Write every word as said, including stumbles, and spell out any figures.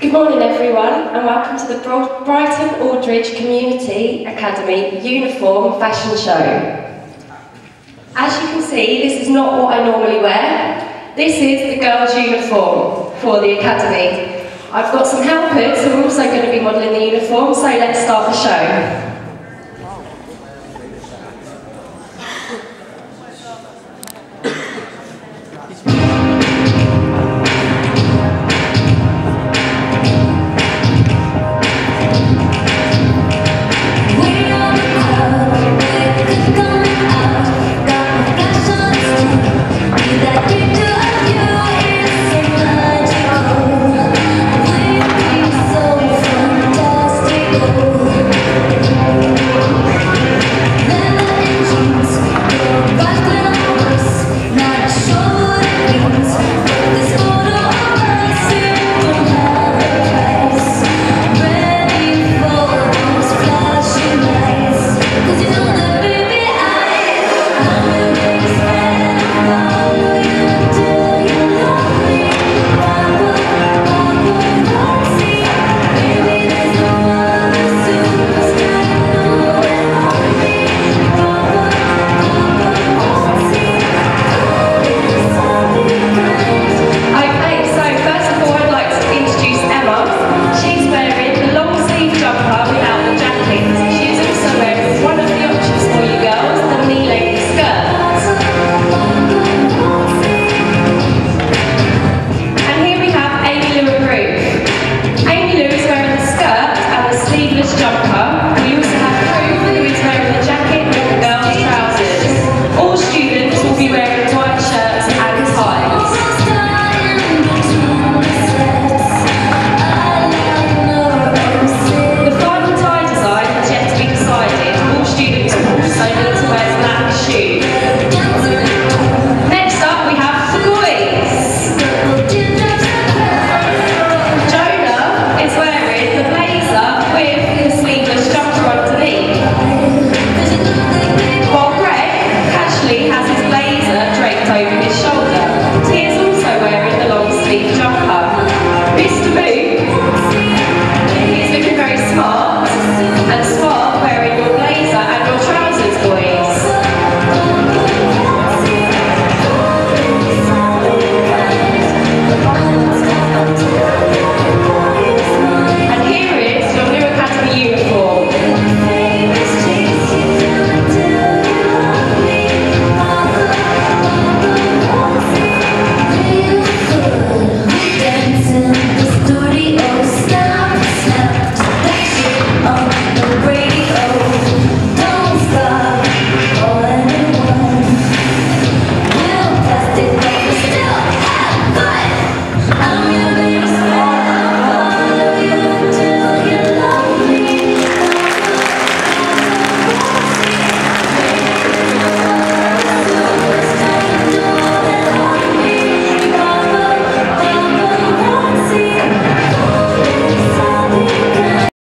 Good morning everyone and welcome to the Brighton Aldridge Community Academy Uniform Fashion Show. As you can see, this is not what I normally wear. This is the girls' uniform for the Academy. I've got some helpers who are also going to be modelling the uniform, so let's start the show.